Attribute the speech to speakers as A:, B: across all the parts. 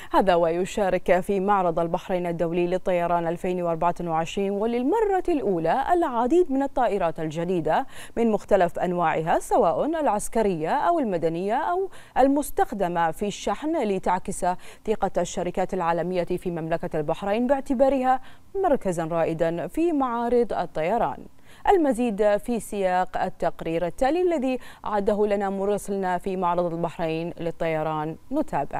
A: هذا ويشارك في معرض البحرين الدولي للطيران 2024 وللمرة الأولى العديد من الطائرات الجديدة من مختلف أنواعها، سواء العسكرية أو المدنية أو المستخدمة في الشحن، لتعكس ثقة الشركات العالمية في مملكة البحرين باعتبارها مركزا رائدا في معارض الطيران. المزيد في سياق التقرير التالي الذي أعده لنا مراسلنا في معرض البحرين للطيران. نتابع.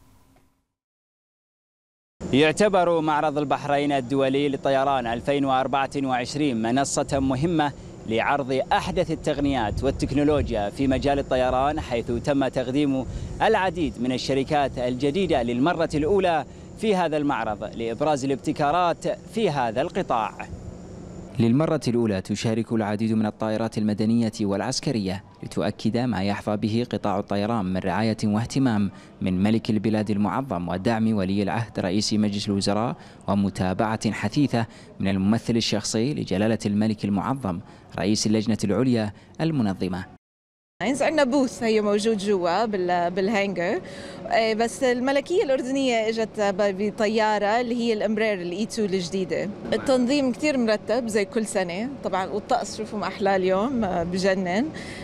B: يعتبر معرض البحرين الدولي للطيران 2024 منصة مهمة لعرض أحدث التقنيات والتكنولوجيا في مجال الطيران، حيث تم تقديم العديد من الشركات الجديدة للمرة الأولى في هذا المعرض لإبراز الابتكارات في هذا القطاع. للمرة الأولى تشارك العديد من الطائرات المدنية والعسكرية لتؤكد ما يحظى به قطاع الطيران من رعاية واهتمام من ملك البلاد المعظم ودعم ولي العهد رئيس مجلس الوزراء، ومتابعة حثيثة من الممثل الشخصي لجلالة الملك المعظم رئيس اللجنة العليا المنظمة.
C: عندنا بوث هي موجود جوا بالهانجر، بس الملكية الأردنية اجت بطيارة اللي هي الامبرير الاي 2 الجديدة. التنظيم كتير مرتب زي كل سنة طبعا، والطقس شوفوا ما أحلى اليوم بجنن،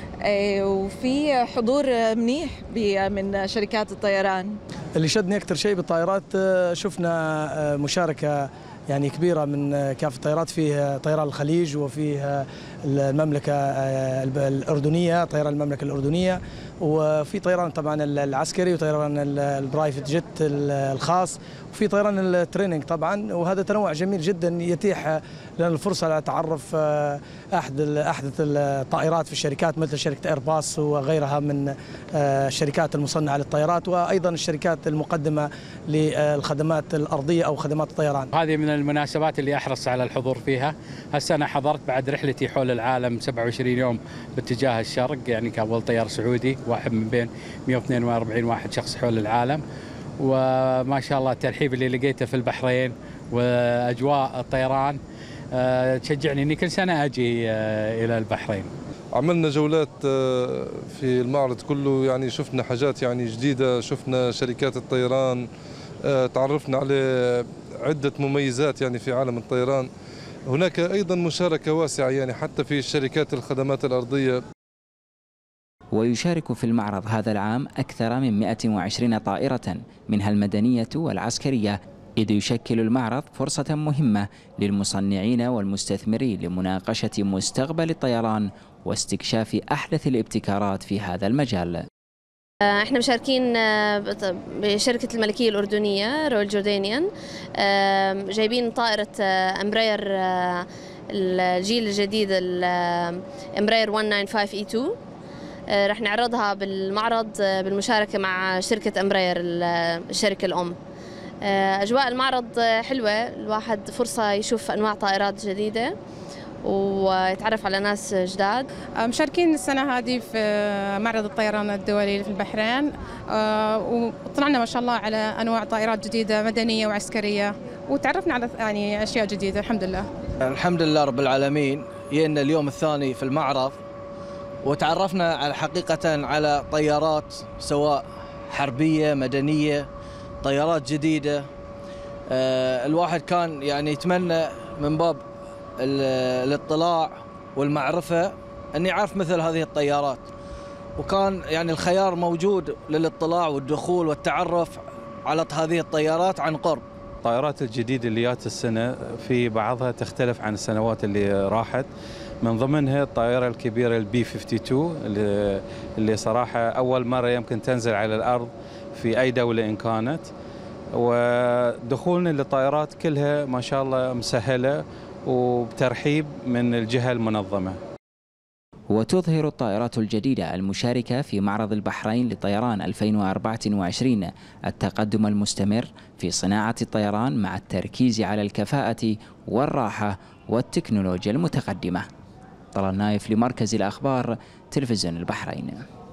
C: وفي حضور منيح من شركات الطيران.
D: اللي شدني أكثر شيء بالطائرات شفنا مشاركة يعني كبيرة من كافة الطيارات، فيه طيران الخليج وفيه المملكة الأردنية، طيران المملكة الأردنية، وفي طيران طبعا العسكري وطيران البرايفت جيت الخاص، وفي طيران التريننج طبعا. وهذا تنوع جميل جدا يتيح لنا الفرصة لتعرف أحدث الطائرات في الشركات مثل شركة إيرباص وغيرها من الشركات المصنعة للطائرات، وأيضا الشركات المقدمة للخدمات الأرضية أو خدمات الطيران.
E: هذه من المناسبات اللي أحرص على الحضور فيها. هالسنة حضرت بعد رحلتي حول العالم 27 يوم باتجاه الشرق، يعني كأول طيار سعودي واحد من بين 142 واحد شخص حول العالم. وما شاء الله الترحيب اللي لقيته في البحرين وأجواء الطيران تشجعني إني كل سنة أجي إلى البحرين.
F: عملنا جولات في المعرض كله، يعني شفنا حاجات يعني جديدة، شفنا شركات الطيران، تعرفنا على عدة مميزات يعني في عالم الطيران. هناك أيضا مشاركة واسعة يعني حتى في شركات الخدمات الأرضية.
B: ويشارك في المعرض هذا العام أكثر من 120 طائرة منها المدنية والعسكرية، إذ يشكل المعرض فرصة مهمة للمصنعين والمستثمرين لمناقشة مستقبل الطيران واستكشاف أحدث الابتكارات في هذا المجال.
G: احنا مشاركين بشركة الملكية الأردنية رويال جوردانيان، جايبين طائرة امبراير الجيل الجديد الامبراير 195E2، رح نعرضها بالمعرض بالمشاركة مع شركة امبراير الشركة الأم. أجواء المعرض حلوة، الواحد فرصة يشوف أنواع طائرات جديدة ويتعرف على ناس جداد.
H: مشاركين السنة هذه في معرض الطيران الدولي في البحرين، وطلعنا ما شاء الله على أنواع طائرات جديدة مدنية وعسكرية، وتعرفنا على يعني أشياء جديدة. الحمد لله.
I: الحمد لله رب العالمين. جينا اليوم الثاني في المعرض وتعرفنا على حقيقة على طيارات سواء حربية مدنية، طيارات جديدة. الواحد كان يعني يتمنى من باب الاطلاع والمعرفة أن يعرف مثل هذه الطيارات، وكان يعني الخيار موجود للاطلاع والدخول والتعرف على هذه الطيارات عن قرب.
J: الطائرات الجديدة اللي جات السنة في بعضها تختلف عن السنوات اللي راحت، من ضمنها الطائرة الكبيرة البي 52 اللي صراحة أول مرة يمكن تنزل على الأرض في أي دولة إن كانت، ودخولنا للطائرات كلها ما شاء الله مسهلة وبترحيب من الجهة المنظمة.
B: وتظهر الطائرات الجديدة المشاركة في معرض البحرين للطيران 2024 التقدم المستمر في صناعة الطيران مع التركيز على الكفاءة والراحة والتكنولوجيا المتقدمة. طلال نايف لمركز الأخبار تلفزيون البحرين.